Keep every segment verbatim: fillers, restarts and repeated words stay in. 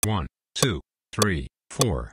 One, two, three, four.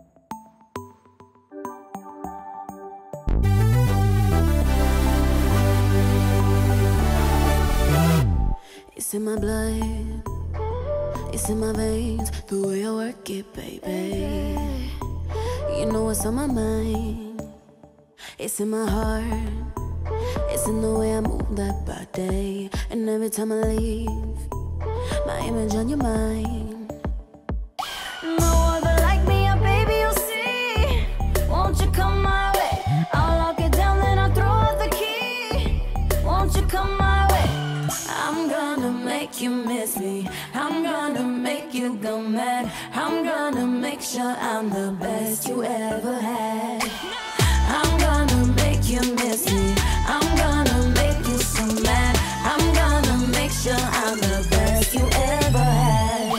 It's in my blood, it's in my veins, the way I work it, baby. You know what's on my mind, it's in my heart, it's in the way I move that body. And every time I leave, my image on your mind. No other like me, oh baby, you'll see. Won't you come my way? I'll lock it down, then I'll throw out the key. Won't you come my way? I'm gonna make you miss me, I'm gonna make you go mad, I'm gonna make sure I'm the best you ever had. I'm gonna make you miss me, I'm gonna make you so mad, I'm gonna make sure I'm the best you ever had.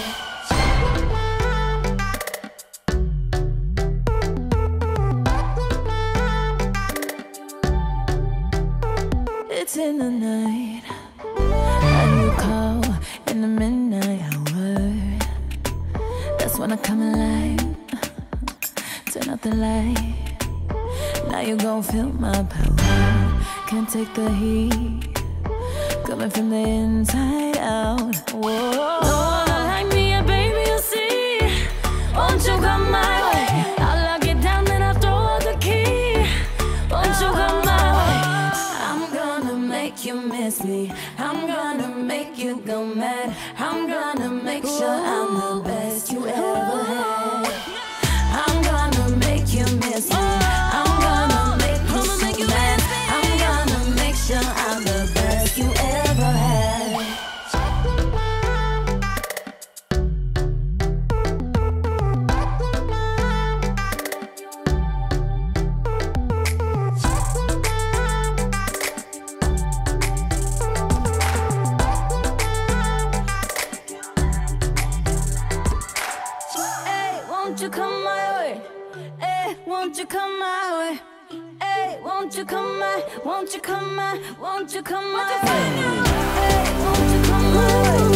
It's in the night, and you call in the midnight hour. That's when I come alive. Turn out the light. Now you gon' feel my power. Can't take the heat coming from the inside out. Whoa. No one like me, yeah, baby, you'll see. Won't you come my way? I'll lock it down, then I'll throw out the key. Won't you come my way? I'm gonna make you miss me, I'm gonna make you go mad, I'm gonna make sure I'm the best you ever had. I'm gonna make you miss me, I'm gonna make you so mad, I'm gonna make sure I'm the best you ever had. Won't you come my way? Hey, won't you come my way? Hey, won't you come my, won't you come my, won't you come my way? Hey, won't you come my way?